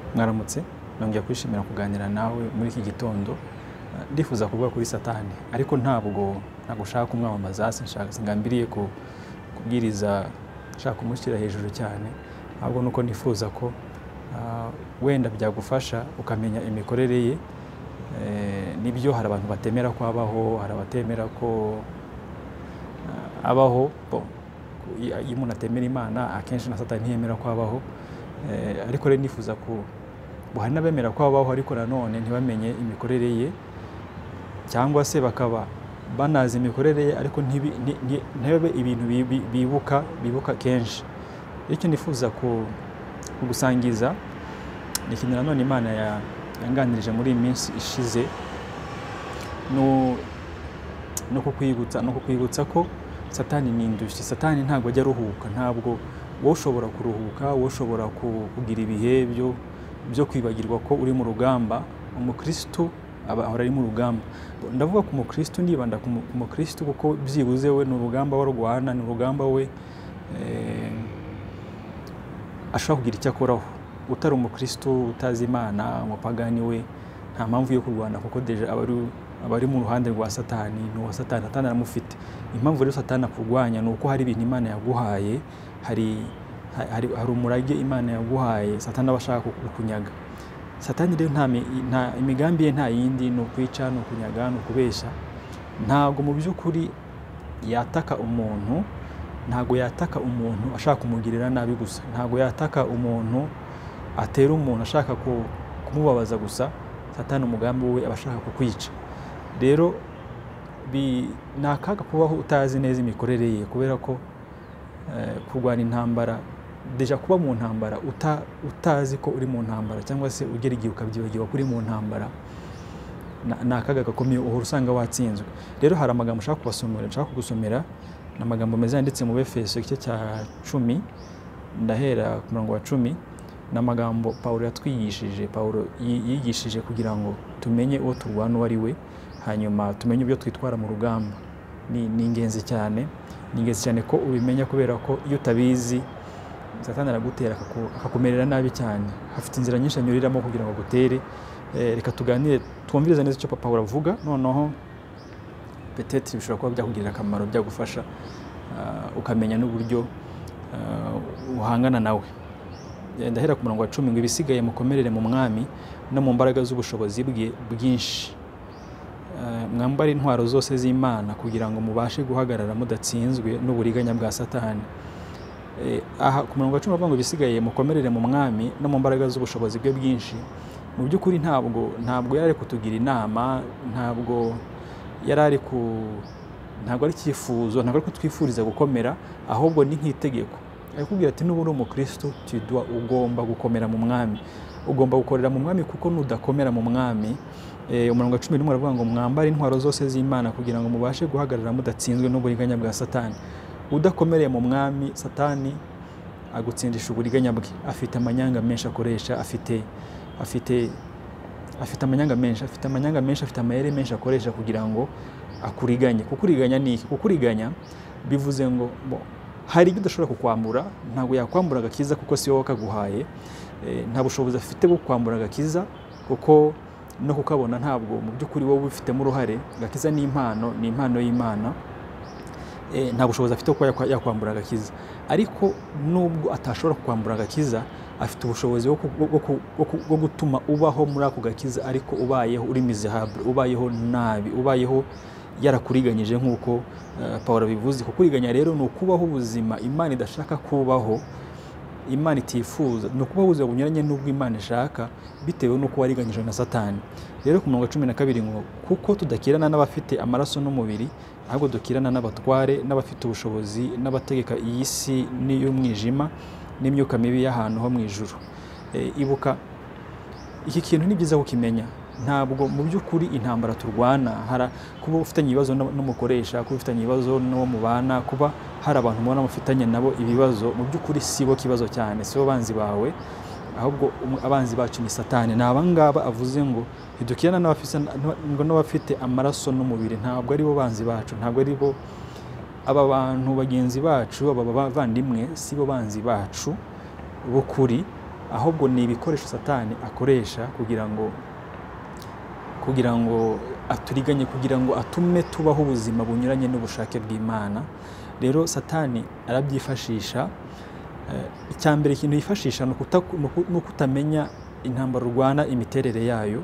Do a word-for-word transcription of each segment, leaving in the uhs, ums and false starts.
Mwaramutse, nongeye kwishimira kuganira nawe muri iki gitondo. Ndifuza kuvuga kuri Satani, ariko ntabwo nagushaka kumwamamaza, sinshaka singambiriye ku kubwiriza shaka kumushyira hejuru cyane, ahubwo nuko nifuza ko uh, wenda byagufasha ukamenya imikorere ye. Eh, nibyo hari abantu batemera ko abaho, hari abatemera ko uh, abaho, bo iyo umuntu atemera Imana akenshi na Satani ntiyemera ko abaho. Eh, ariko rero nifuza ko buhari n'abemera ko abaho ariko nanone ntibamenye imikorere ye, cyangwa se bakaba banazi imikorere ye ariko ntibe ibintu bibuka bibuka kenshi. Icyo nifuza ko kugusangiza ni ikintu nanone Imana yanganirije muri iyi minsi ishize, no no kukwibutsa no kukwibutsa ko Satani ni indushyi. Satani ntabwo ajya aruhuka, ntabwo wowe ushobora kuruhuka, wowe ushobora kugira ibihe byo byo kwibagirwa ko uri mu rugamba. Umukristo aba ahora ari mu rugamba. Ndavuga ku mukristo, ndibanda ku mukristo kuko byibuze we n'urugamba warwana, n'urugamba we eh ashaka kugira icyo akoraho. Utari umukristo, utazi Imana, umupagani we nta mpamvu yo kurwana kuko deja abari abari mu ruhande rwa Satani, no Satani Satani aramufite. Impamvu rero Satani akurwanya nuko hari ibintu Imana yaguhaye, hari hari hari umurage Imana yaguhaye Satani abashaka kukunyaga. Satani rero nta nta imigambi ye nta yindi no kwica, no kunyaga, no kubesha. Ntago mu by'ukuri yataka umuntu, ntago yataka umuntu ashaka kumugirira nabi gusa, ntago yataka umuntu atera umuntu ashaka kumubabaza gusa. Satani umugambi we abashaka kukwica. Rero bi nakaga kubaho utazi neza imikorere ye, kubera ko eh, kurwana intambara, deja kuba mu ntambara uta, utazi ko uri mu ntambara, cyangwa se ugera igihe ukabyibagiwa kuri mu ntambara, nakaga gakomeye uhora usanga watsinzwe. Rero hari amagambo ushaka kubasomera, nshaka kugusomera n'amagambo meza yanditse mu Efeso igice cya cumi, ndahera ku murongo wa cumi. N'amagambo Paulo yatwigishije, Paulo yigishije kugira ngo tumenye uwo turwana uwo ari we, hanyuma tumenye ibyo twitwara mu rugamba. Ni ni ingenzi cyane, ni ingenzi cyane ko ubimenya, kubera ko iyo utabizi Satani aragutera akakumerera nabi cyane. Hafite inzira nyinshi anyuriramo kugira ngo gutere. Eh, reka tuganire twumviriza neza icyo Paulo avuga, noneho peut-être bishobora kuba byakugirira akamaro, byagufasha uh, ukamenya n'uburyo uh, uhangana nawe. Ndahera ku murongo wa cumi ngo ibisigaye mukomerere mu mwami no mu mbaraga z'ubushobozi bwe bwinshi. Uh, mwambara intwaro zose z'Imana kugira ngo mubashe guhagarara mudatsinzwe n'uburiganya bwa Satani. Eh, aha ku murongo wa cumi bavuga ngo ibisigaye mukomerere mu mwami no mu mbaraga z'ubushobozi bwe bwinshi. Mu by'ukuri ntabwo ntabwo yari kutugira inama, ntabwo yarari ku ntabwo ari cyifuzo, ntabwo ari kutwifuriza gukomera, ahubwo ni nk'itegeko. Akubwira ati n'uburi umukristo tidwa ugomba gukomera mu mwami, ugomba gukorera mu mwami, kuko nudakomera mu mwami. Eh, umurongo wa cumi n'umwe aravuga ngo mwambare intwaro zose z'Imana kugira ngo mubashe guhagarara mudatsinzwe n'uburiganya bwa Satani. Udakomereye mu mwami, Satani agutsindisha uburiganya bwe. Afite amanyanga menshi akoresha, afite afite afite amanyanga menshi, afite amanyanga menshi, afite amayere menshi akoresha kugira ngo akuriganye. Kukuriganya ni iki? Kukuriganya bivuze ngo bo, hari ibyo udashobora kukwambura, ntabwo yakwambura agakiza kuko si wowe kaguhaye. E, nta bushobozi afite bwo kwambura agakiza kuko no kukabona ntabwo mu by'ukuri wowe ufitemo uruhare. Agakiza ni impano, ni impano y'Imana. E, nta bushobozi afite ko yakwambura agakiza, ariko nubwo atashobora kwambura agakiza, afite ubushobozi bwo gutuma ubaho muri ako gakiza ariko ubayeho uri miserable, ubayeho nabi, ubayeho yarakuriganyije nk'uko uh, Paulo bivuze. Kukuriganya rero ni ukubaho ubuzima Imana idashaka kubaho, Imana itifuza, ni ukubaho ubuzima bunyuranye n'ubwo Imana ishaka, bitewe n'uko wariganyije na Satani. Rero ku murongo wa cumi na kabiri ngo kuko tudakirana n'abafite amaraso n'umubiri, ahubwo dukirana n'abatware, n'abafite ubushobozi, n'abategeka iyi si n'iy'umwijima, n'imyuka mibi y'ahantu ho mu ijuru. E, ibuka iki kintu ni byiza kukimenya. Ntabwo mu by'ukuri intambara turwana, hara kuba ufitanye ibibazo n'umukoresha, kuba ufitanye ibibazo n'uwo mubana, kuba hari abantu mubona mufitanye nabo ibibazo, mu by'ukuri sibo kibazo cyane, sibo banzi bawe, ahubwo abanzi bacu ni Satani. Nabangaba avuze ngo idukirana n'abafite ngo n'abafite amaraso n'umubiri, ntabwo ari bo banzi bacu, ntabwo ari bo aba bantu bagenzi bacu, aba bavandimwe sibo banzi bacu bukuri. ahubwo ni ibikoresho Satani akoresha kugira ngo kugira ngo aturiganye, kugira ngo atume tubaho ubuzima bunyuranye n'ubushake bw'Imana. Rero Satani arabyifashisha. Icya mbere ikintu yifashisha ni ukutamenya intambara urwana imiterere yayo,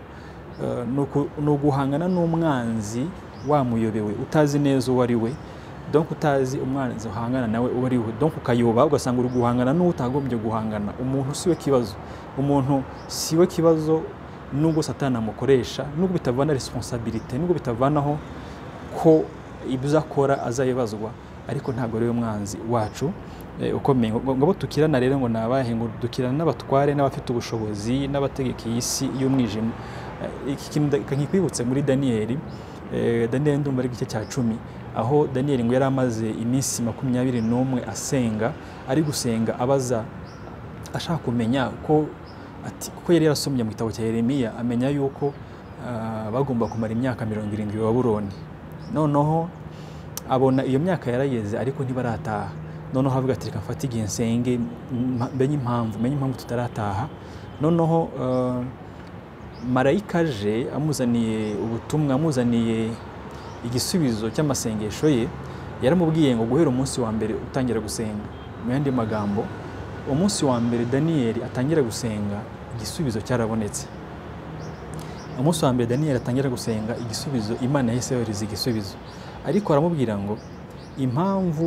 ni uguhangana n'umwanzi wamuyobewe utazi neza uwo ari we, donc utazi umwanzi uhangana nawe uwo ari we, donc ukayoba ugasanga uri guhangana n'uwo utagombye guhangana. Umuntu siwe kibazo, umuntu siwe kibazo nubwo Satani amukoresha, nubwo bitavana responsabilité, nubwo bitavanaho ko ibyo akora azayibazwa, ariko ntabwo ari we mwanzi wacu ukomeye. Ngo tukirana rero ngo nabahe, ngo dukirana n'abatware n'abafite ubushobozi n'abategeka isi y'umwijima. Iki kintu kankikwibutse muri Daniyeli, Daniyeli ndumva ari igice cya cumi, aho Daniyeli ngo yari amaze iminsi makumyabiri n'umwe asenga, ari gusenga abaza ashaka kumenya ko ati kuko yari yarasomye mu gitabo cya Yeremiya amenya yuko uh, bagomba kumara imyaka mirongo irindwi i Babuloni. Noneho abona iyo myaka yarayeze ariko ntibarataha. Noneho avuga ati reka mfate igihe nsenge menye impamvu menye impamvu tutarataha. Noneho uh, marayika je amuzaniye ubutumwa, amuzaniye igisubizo cy'amasengesho ye. Yaramubwiye ngo guhera umunsi wa mbere utangira gusenga. Mu yandi magambo, umunsi wa mbere Daniyeli atangira gusenga, igisubizo cyarabonetse. Umunsi wa mbere Daniyeli atangira gusenga, igisubizo Imana yahise yohereza igisubizo. Ariko aramubwira ngo impamvu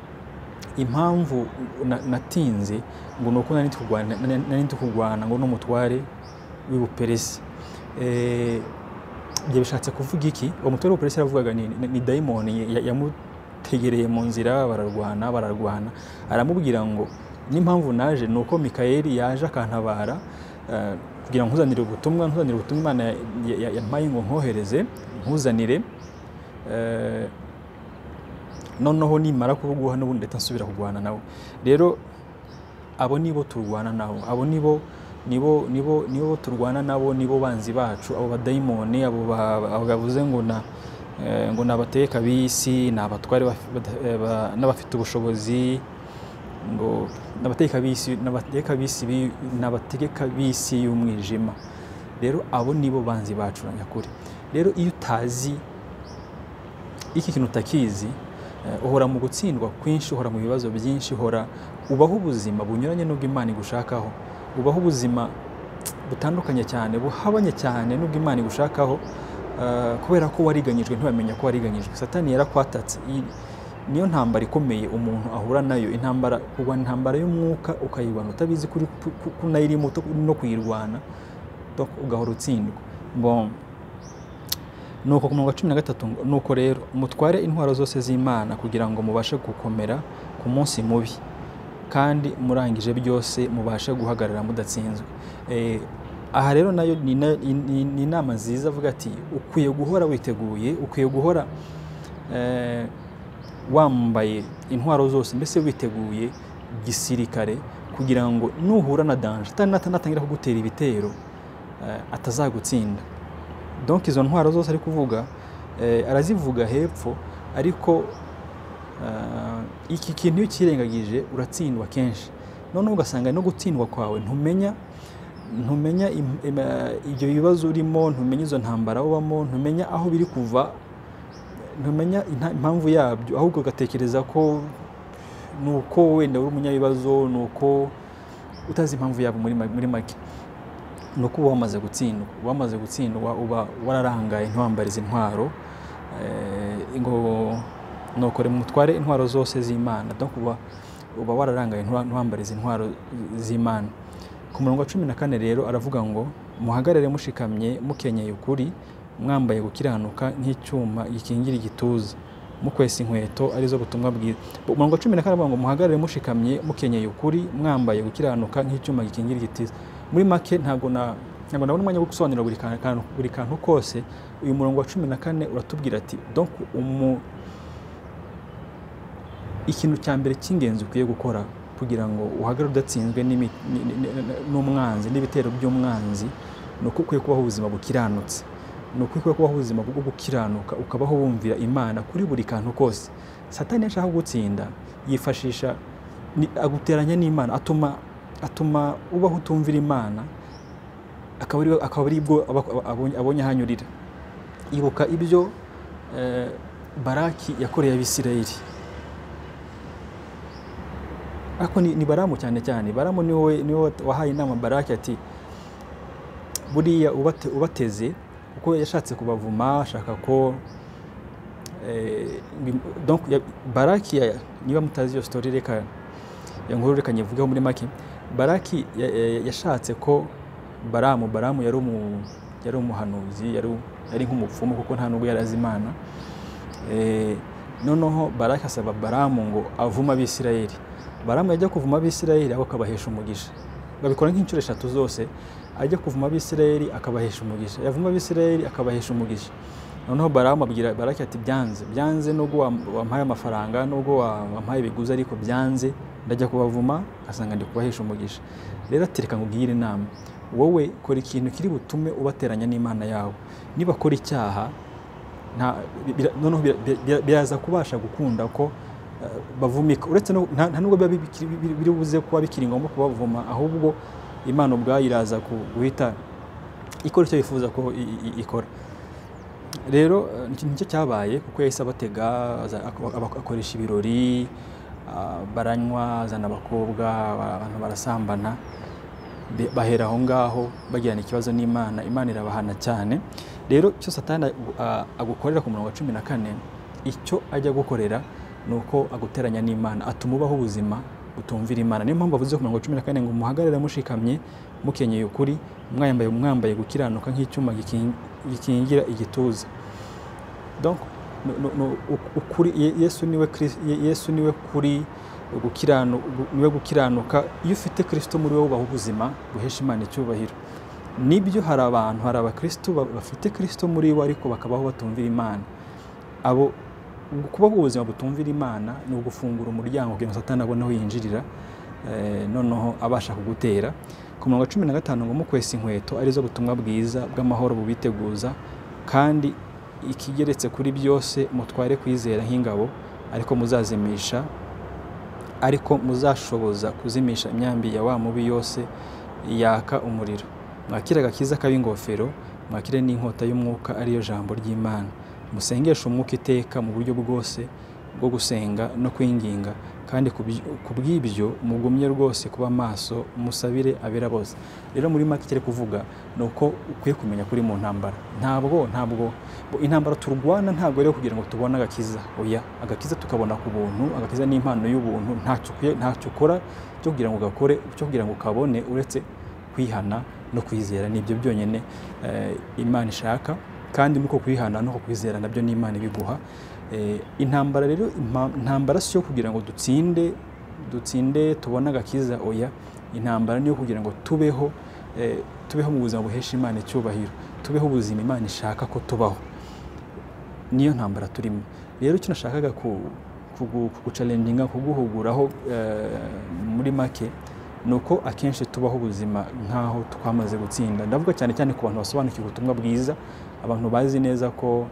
impamvu natinze ngo nuko nari tukugwana nari tukugwana ngo n'umutware w'Ubuperesi. Eh bye bishatse kuvuga iki? Uwo mutware w'Ubuperesi aravugaga ni, ni daimon yamutegereye mu nzira, bararwana bararwana. Aramubwira ngo n'impamvu naje nuko Mikayeli yaje akantabara uh, kugira ngo nkuzanire ubutumwa nkuzanire ubutumwa Imana yampaye ngo nkohereze nkuzanire. Uh, noneho nimara kubuguha n'ubundi ndeta nsubira kugwana nawe. Rero abo nibo turwana nabo, abo nibo nibo nibo nibo turwana nabo, nibo banzi bacu, abo badaimoni, abo bavuze ngo na ngo nabateka bisi, nabatware n'abafite ubushobozi, ngo nabateka bisi nabateka bisi nabateka bisi y'umwijima. Rero abo nibo banzi bacu nyakuri. Rero iyo utazi iki kintu utakizi, uhora mu gutsindwa kwinshi, uhora mu bibazo byinshi, uhora ubaho ubuzima bunyuranye n'ubwo Imana igushakaho, ubaho ubuzima butandukanye cyane, buhabanye cyane n'ubwo Imana igushakaho, uh, kubera ko wariganyijwe ntibamenya ko wariganyijwe. Satani yarakwatatse. Niyo ntambara ikomeye umuntu ahura nayo, intambara kurwana intambara y'umwuka ukayirwana utabizi kuri kunayirimo no kuyirwana ugahora utsindwa. Bon, nuko ku murongo wa cumi na gatatu, nuko rero mutware intwaro zose z'Imana kugira ngo mubashe gukomera ku munsi mubi, kandi murangije byose mubashe guhagarara mudatsinzwe. Eh, aha rero nayo ni inama nziza avuga ati ukwiye guhora witeguye, ukwiye guhora eh, wambaye intwaro zose, mbese witeguye gisirikare kugira ngo nuhura na danger atanatangira kugutera ibitero eh, atazagutsinda. Donc izo ntwaro zose ari kuvuga eh, arazivuga hepfo, ariko uh, iki kintu iyo kirengagije uratsindwa kenshi. None ugasanga no gutsindwa kwawe ntumenya ntumenya ibyo bibazo urimo, ntumenya izo ntambara ubamo, ntumenya aho biri kuva, ntumenya impamvu yabyo, ahubwo ugatekereza ko nuko wenda uri umunyabibazo, nuko utazi impamvu yabo muri muri make. Nuko uba wamaze gutsindwa, wamaze gutsindwa uba wararangaye ntiwambarize intwaro. Eh, ngo nokore mutware intwaro zose z'Imana, donc uba uba wararangaye ntiwambarize intwaro z'Imana. Ku murongo wa cumi na kane rero aravuga ngo muhagarare mushikamye mukenyeye ukuri, mwambaye gukiranuka nk'icyuma gikingira igituza, mukwesa inkweto arizo butumwa bwiza. Umurongo wa cumi na kane aravuga ngo muhagarare mushikamye mukenyeye ukuri, mwambaye gukiranuka nk'icyuma gikingira igituza. Muri make ntago na ntago nabona umwanya wo gusobanura buri kantu buri kantu kose. Uyu murongo wa cumi na kane uratubwira ati donc umu ikintu cya mbere cy'ingenzi ukwiye gukora kugira ngo uhagarare udatsinzwe n'umwanzi n'ibitero by'umwanzi, nuko ukwiye kubaho ubuzima bukiranutse, nuko ukwiye kubaho ubuzima bwo gukiranuka, ukabaho wumvira Imana kuri buri kantu kose. Satani yashaka gutsinda yifashisha aguteranya n'Imana, atuma atuma ubaho utumvira Imana, akaba ari bwo abonye ahanyurira. Ibuka ibyo Baraki yakoreye Abisirayeli. Ako ni Baramu cyane cyane. Baramu niwe niwe wahaye inama Baraki ati buriya ubateze, kuko yashatse kubavuma, ashaka ko donc Baraki, niba mutazi iyo story reka yankuru reka nyivugeho muri make. Baraki yashatse ko Baramu Baramu yari umu yari umuhanuzi, yari yari nk'umupfumu kuko nta nubwo yarazi Imana. Eh noneho Baraki asaba Baramu ngo avuma Abisirayeli. Baramu yajya kuvuma Abisirayeli ako akabahesha umugisha. Babikora nk'inshuro eshatu zose, ajya kuvuma Abisirayeli akabahesha umugisha, yavuma Abisirayeli akabahesha umugisha. Noneho Baramu abwira Baraki ati byanze byanze nubwo wampaye amafaranga, nubwo wampaye ibiguzi, ariko byanze ndajya kubavuma asanga ndi kubahesha umugisha. Rero atereka ngubwire inama, wowe kora ikintu kiri butume ubateranya n'Imana yawe. Niba kora icyaha nta noneho biraza kubasha gukunda ko bavumika, uretse nta nubwo biri buze kuba bikiri ngombwa kubavuma, ahubwo Imana ubwayo iraza guhita ikora icyo yifuza ko ikora. Rero nicyo cyabaye, kuko yahise abatega akoresha ibirori, baranywa, azana abakobwa, abantu barasambana, bahera aho ngaho bagirana ikibazo n'Imana. Imana irabahana cyane. Rero cyo Satani agukorera ku murongo wa cumi na kane, icyo ajya gukorera nuko aguteranya n'Imana, atuma ubaho ubuzima utumvira Imana. Niyo mpamvu avuze ku murongo wa cumi na kane ngo muhagarare mushikamye, mukenyeye ukuri, mwambaye mwambaye gukiranuka nk'icyuma gikingira igituza. Donc ukuri Yesu niwe Yesu niwe kuri gukiranuka, niwe gukiranuka. Iyo ufite Kristo muri wowe ubaho ubuzima guhesha Imana icyubahiro. Nibyo hari abantu, hari abakristo bafite Kristo muri bo ariko bakabaho batumvira Imana. Abo kubaho ubuzima butumvira Imana ni ugufungura umuryango kugira ngo Satani abone aho yinjirira, noneho abasha kugutera. Ku murongo wa cumi na gatanu ngo mukwesa inkweto arizo butumwa bwiza bw'amahoro bubiteguza, kandi ikigeretse kuri byose mutware kwizera nk'ingabo, ariko muzazimisha ariko muzashoboza kuzimisha imyambi ya wa mubi yose yaka umuriro. Mwakire agakiza k'ab'ingofero, mwakire n'inkota y'umwuka ariyo jambo ry'Imana. Musengesha umwuka iteka mu buryo bwose bwo gusenga no kwinginga, kandi kubw'ibyo mugumye rwose kuba maso, musabire abera bose. Rero muri make kire kuvuga nuko ukwiye kumenya kuri mu ntambara. Ntabwo ntabwo intambara turwana ntabwo rero kugira ngo tubone agakiza. Oya, agakiza tukabona ku buntu, agakiza n'impano y'ubuntu. Ntacyo ntacyo ukora cyo kugira ngo gakore, cyo kugira ngo kabone, uretse kwihana no kwizera. Nibyo byonyine Imana ishaka, kandi nuko kwihana no kwizera nabyo n'Imana ibiguha. Intambara rero intambara si yo kugira ngo dutsinde dutsinde tubona agakiza. Oya, intambara niyo kugira ngo tubeho tubeho mu buzima buhesha Imana icyubahiro, tubeho ubuzima Imana ishaka ko tubaho. Niyo ntambara turimo. Rero icyo nashakaga kuguchallenginga, kuguhuguraho muri make, nuko akenshi tubaho ubuzima nkaho twamaze gutsinda. Ndavuga cyane cyane ku bantu basobanukiwe ubutumwa bwiza, abantu bazi neza ko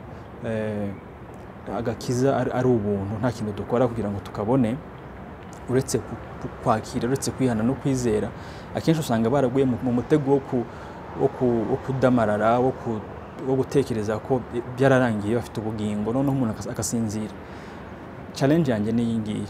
agakiza ari ubuntu, nta kintu dukora kugira ngo tukabone, uretse kwakira, uretse kwihana no kwizera. Akenshi usanga baraguye mu mutego wo kudamarara, wo gutekereza ko byararangiye bafite ubugingo, noneho umuntu akasinzira. Challenge yanjye ni iyi ngiyi,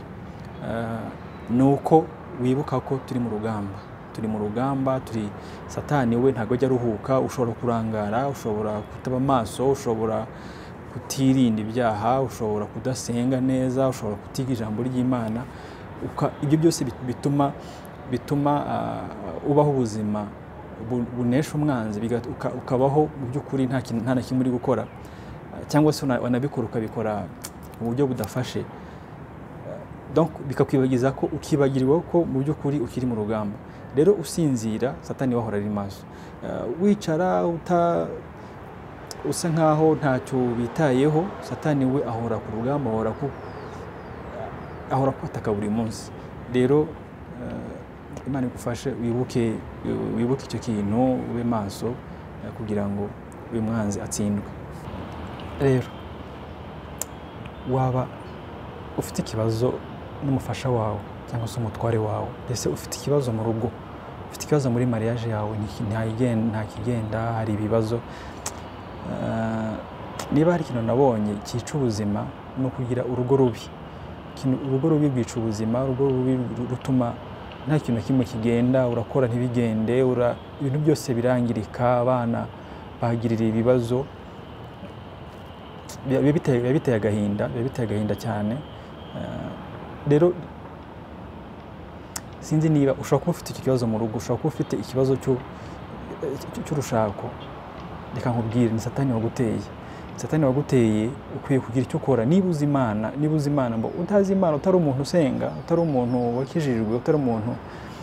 nuko wibuka ko turi mu rugamba. Turi mu rugamba, turi Satani we ntago ajya aruhuka. Ushobora kurangara, ushobora kutaba maso, ushobora kutirinda ibyaha, ushobora kudasenga neza, ushobora kutiga ijambo ry'Imana. Ibyo byose bituma bituma ubaho ubuzima bunesha umwanzi, ukabaho mu by'ukuri nta kintu nta na kimwe uri gukora, cyangwa se wanabikora ukabikora mu buryo budafashe. Donc bikakwibagiza ko ukibagirwa ko mu by'ukuri ukiri mu rugamba. Rero usinzira, Satani wahora ari maso. Wicara uta usa nkaho ntacyo bitayeho, Satani we ahora ku rugamba, ahora ku ahora kwataka buri munsi. Rero Imana igufashe wibuke wibuke icyo kintu, ube maso kugira ngo uyu mwanzi atsindwe. Rero waba ufite ikibazo n'umufasha wawe cyangwa se umutware wawe, ese ufite ikibazo mu rugo, ufite ikibazo muri mariage yawe nta kigenda, hari ibibazo. Niba hari ikintu nabonye cyica ubuzima no kugira urugo rubi. Urugo rubi rwica ubuzima, urugo rubi rutuma nta kintu kimwe kigenda, urakora ntibigende, ibintu byose birangirika, abana bagirira ibibazo. Biba biteye agahinda, biba biteye agahinda cyane. Rero sinzi niba ushobora kuba ufite iki kibazo mu rugo, ushobora kuba ufite ikibazo cy'urushako. Reka nkubwire, ni Satani waguteye. Satani waguteye, ukwiye kugira icyo ukora. Niba uzi Imana, niba uzi Imana, mbo utazi Imana, utari umuntu usenga, utari umuntu wakijijwe, utari umuntu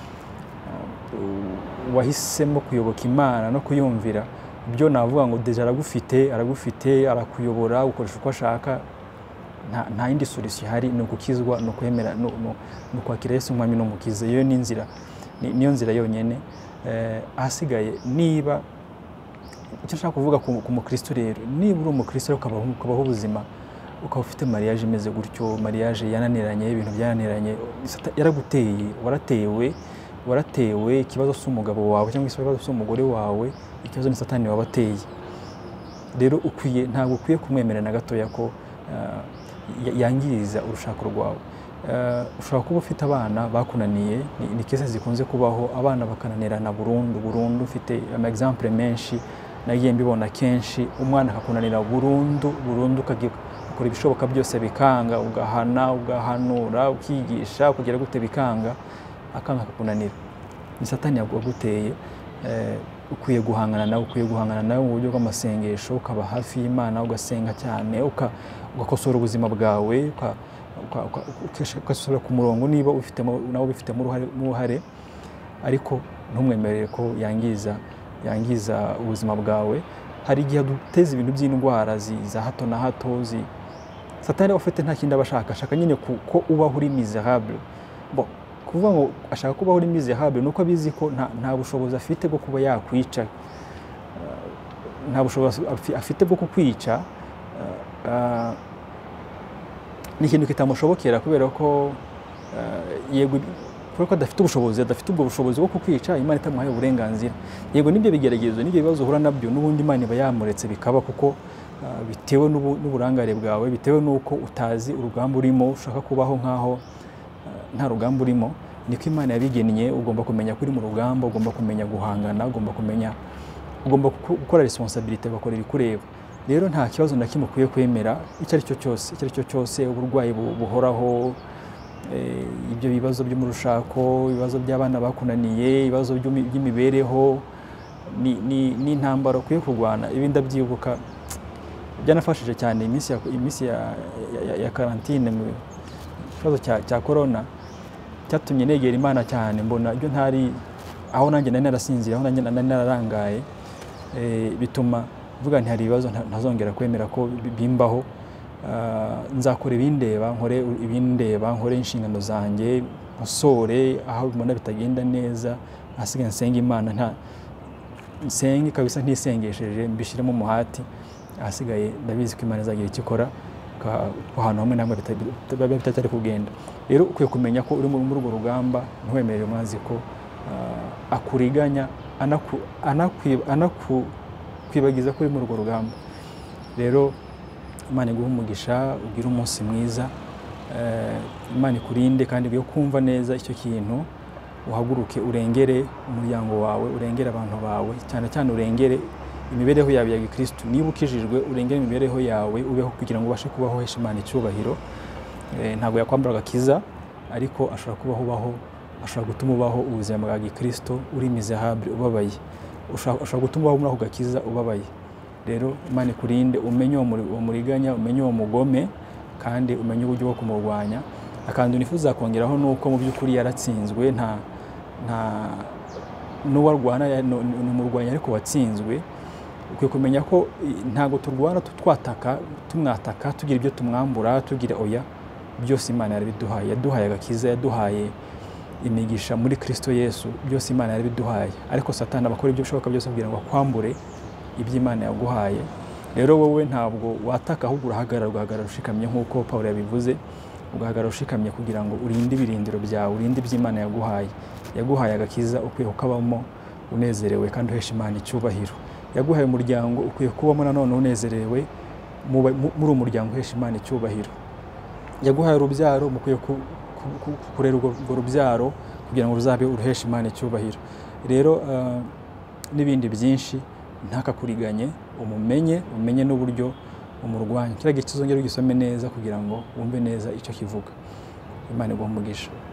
wahisemo kuyoboka Imana no kuyumvira, ibyo navuga ngo deja aragufite, aragufite, arakuyobora, ukoresha uko ashaka. Nta yindi solution ihari, ni ugukizwa, no kwemera, no kwakira Yesu nk'umwami n'umukiza. Iyo ni inzira, niyo nzira yonyine. Ahasigaye, niba icyo nshaka kuvuga ku mukristo rero, niba uri umukristo ukabaho ubuzima, ukaba ufite mariage imeze gutyo, mariage yananiranye, ibintu byananiranye, yaraguteye, waratewe, waratewe, ikibazo cy'umugabo wawe cyangwa ikibazo cy'umugore wawe, ikibazo ni Satani wabateye. Rero ukwiye, ntabwo ukwiye kumwemera na gatoya ko yangiriza urushako rwawe. Ushobora kuba ufite abana bakunaniye, ni kese zikunze kubaho, abana bakananirana burundu burundu. Ufite ama exemple menshi nagiye mbibona kenshi, umwana akakunanira burundu burundu, ukora ibishoboka byose bikanga, ugahana, ugahanura, ukigisha, kugera gute bikanga, akanga akakunanira. Ni Satani yaguteye. Ukwiye guhangana nawe, ukwiye guhangana nawe mu buryo bw'amasengesho, ukaba hafi y'Imana, ugasenga cyane, ugakosora ubuzima bwawe, ukasubira ku murongo niba ufitemo nawe ubifitemo uruhare, ariko ntumwemerere ko yangiza yangiza ubuzima bwawe. Hari igihe duteza ibintu by'indwara za hato na hato. Satani ufite nta kindi abashaka, ashaka nyine ko ubaho uri miserable. Bo kuvuga ngo ashaka kubaho uri miserable nuko abizi ko nta bushobozi afite bwo kuba yakwica, nta bushobozi afite bwo kukwica. Ni ikintu kitamushobokera kubera ko yego kuko adafite ubushobozi, adafite ubwo bushobozi bwo kukwica, Imana itamuhaye uburenganzira. Yego nibyo bigeragezo, nibyo bibazo uhura nabyo, n'ubundi Imana iba yamuretse bikaba, kuko bitewe n'uburangare bwawe, bitewe n'uko utazi urugamba urimo, ushaka kubaho nkaho nta rugamba urimo. Niko Imana yabigennye. Ugomba kumenya kuri mu rugamba, ugomba kumenya guhangana, ugomba kumenya, ugomba gukora responsibility, ugakora ibikureba. Rero nta kibazo na kimwe ukwiye kwemera, icyo ari cyo cyose, icyo ari cyo cyose, uburwayi buhoraho, ibyo bibazo byo mu rushako, ibibazo by'abana bakunaniye, ibibazo by'imibereho, ni intambara ukwiye kurwana. Ibi ndabyibuka, byanafashije cyane iminsi ya karantine mu kibazo cya corona, cyatumye negera Imana cyane. Mbona ibyo ntari aho nanjye nari narasinzira, aho nanjye nari nararangaye, bituma vuga nti hari ibibazo ntazongera kwemera ko bimbaho. Nzakora ibindeba, nkore ibindeba, nkore inshingano zanjye, musore aho mbona bitagenda neza, asigaye nsenga Imana, nta nsenga kabisa ntisengesheje, mbishiremo umuhati. Asigaye ndabizi ko Imana izagira icyo ikora ko ahantu hamwe namwe bitari kugenda. Rero ukwiye kumenya ko uri muri urwo rugamba, ntuwemerere umwanzi ko akuriganya, anakwibagiza ko uri muri urwo rugamba. Rero Imana iguhe umugisha, ugire umunsi mwiza, Imana ikurinde kandi ugiye kumva neza icyo kintu. Uhaguruke, urengere umuryango wawe, urengere abantu bawe, cyane cyane urengere imibereho yawe ya Gikristo. Niba ukijijwe, urengere imibereho yawe, ubeho kugira ngo ubashe kubaho hesha Imana icyubahiro. Ntabwo yakwambara agakiza, ariko ashobora kubaho ubaho, ashobora gutuma ubaho ubuzima bwa Gikristo uri miserable, ubabaye. Ashobora gutuma ubaho muri ako gakiza ubabaye. Rero Imana ikurinde, umenye uwo muriganya, umenye uwo mugome, kandi umenye uburyo bwo kumurwanya. Akandi nifuza kongeraho nuko mu by'ukuri yaratsinzwe, nta nta n'uwarwana ni umurwanya ariko watsinzwe. Ukwiye kumenya ko ntago turwana twataka, tumwataka, tugira ibyo tumwambura, tugira oya, byose Imana yarabiduhaye. Yaduhaye agakiza, yaduhaye imigisha muri Kristo Yesu, byose Imana yarabiduhaye. Ariko Satani abakora ibyo bishoboka byose kugira ngo akwambure iby'Imana yaguhaye. Rero wowe ntabwo wataka, ahubwo urahagarara, ugahagarara ushikamye nk'uko Pawulo yabivuze. ugahagarara ushikamye kugira ngo urinde ibirindiro byawe, urinde iby'Imana yaguhaye. Yaguhaye agakiza, ukwiye kukabamo unezerewe kandi uhesha Imana icyubahiro. Yaguhaye umuryango, ukwiye kubamo nanone unezerewe muri umuryango uhesha Imana icyubahiro. Yaguhaye urubyaro, mukwiye kurera urwo rubyaro kugira ngo ruzabe uruhesha Imana icyubahiro. Rero n'ibindi byinshi ntakakuriganye, umumenye umenye n'uburyo umurwanya. Kiriya gice uzongera ugisome neza kugira ngo wumve neza icyo kivuga. Imana iguhe umugisha.